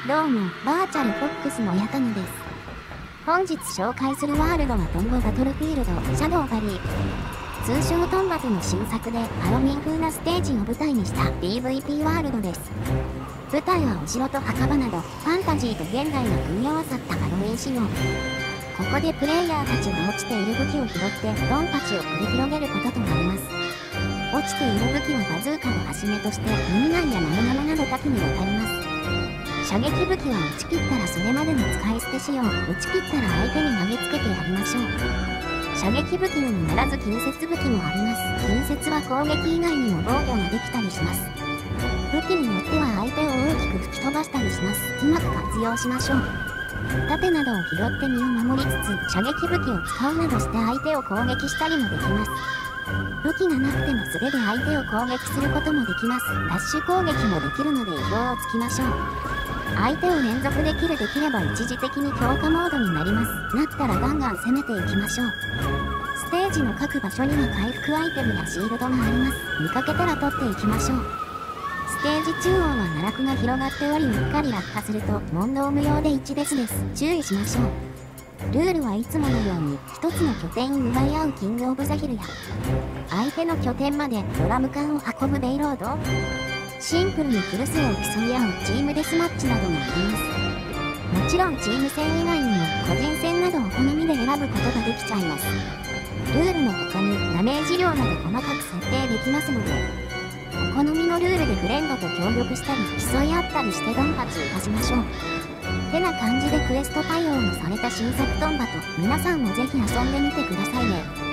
どうも、バーチャルフォックスのやかなです。本日紹介するワールドはトンボバトルフィールド、シャドウバリー。通称トンバトの新作でハロウィン風なステージを舞台にした PVP ワールドです。舞台はお城と墓場など、ファンタジーと現代が組み合わさったハロウィン仕様。ここでプレイヤーたちが落ちている武器を拾ってドンパチを繰り広げることとなります。落ちている武器はバズーカをはじめとしてミニガンやナノナノなど多岐にわたります。射撃武器は打ち切ったらそれまでの使い捨て仕様、打ち切ったら相手に投げつけてやりましょう。射撃武器のみならず近接武器もあります。近接は攻撃以外にも防御ができたりします。武器によっては相手を大きく吹き飛ばしたりします。うまく活用しましょう。盾などを拾って身を守りつつ、射撃武器を使うなどして相手を攻撃したりもできます。武器がなくても素手で相手を攻撃することもできます。ダッシュ攻撃もできるので意表をつきましょう。相手を連続でキルできれば一時的に強化モードになります。なったらガンガン攻めていきましょう。ステージの各場所には回復アイテムやシールドがあります。見かけたら取っていきましょう。ステージ中央は奈落が広がっており、うっかり落下すると問答無用で1列です。注意しましょう。ルールはいつものように一つの拠点を奪い合うキングオブザヒルや相手の拠点までドラム缶を運ぶデイロード、シンプルにキル数を競い合うチームデスマッチなどもあります。もちろんチーム戦以外にも個人戦などを好みで選ぶことができちゃいます。ルールの他にダメージ量など細かく設定できますので、お好みのルールでフレンドと協力したり競い合ったりしてドンパチを出しましょう。てな感じでクエスト対応のされた新作トンバト、皆さんもぜひ遊んでみてくださいね。